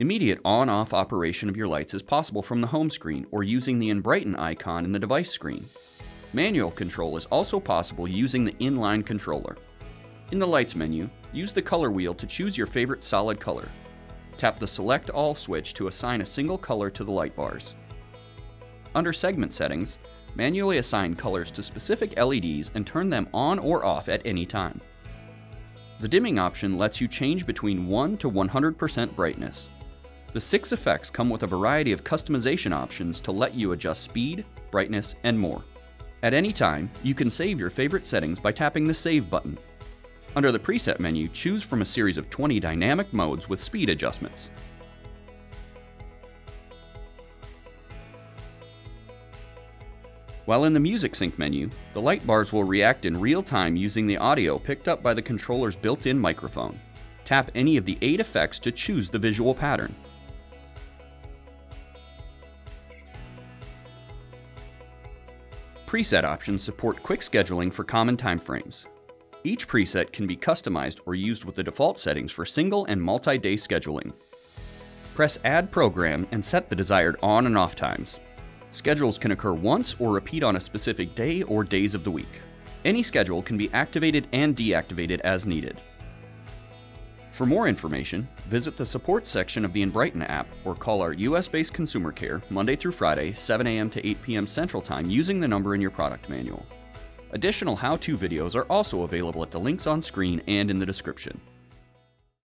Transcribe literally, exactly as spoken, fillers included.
Immediate on-off operation of your lights is possible from the home screen or using the Enbrighten icon in the device screen. Manual control is also possible using the inline controller. In the Lights menu, use the color wheel to choose your favorite solid color. Tap the Select All switch to assign a single color to the light bars. Under Segment Settings, manually assign colors to specific L E Ds and turn them on or off at any time. The dimming option lets you change between one to one hundred percent brightness. The six effects come with a variety of customization options to let you adjust speed, brightness, and more. At any time, you can save your favorite settings by tapping the Save button. Under the Preset menu, choose from a series of twenty dynamic modes with speed adjustments. While in the Music Sync menu, the light bars will react in real time using the audio picked up by the controller's built-in microphone. Tap any of the eight effects to choose the visual pattern. Preset options support quick scheduling for common timeframes. Each preset can be customized or used with the default settings for single and multi-day scheduling. Press Add Program and set the desired on and off times. Schedules can occur once or repeat on a specific day or days of the week. Any schedule can be activated and deactivated as needed. For more information, visit the support section of the Enbrighten app or call our U S-based consumer care Monday through Friday, seven A M to eight P M Central Time using the number in your product manual. Additional how-to videos are also available at the links on screen and in the description.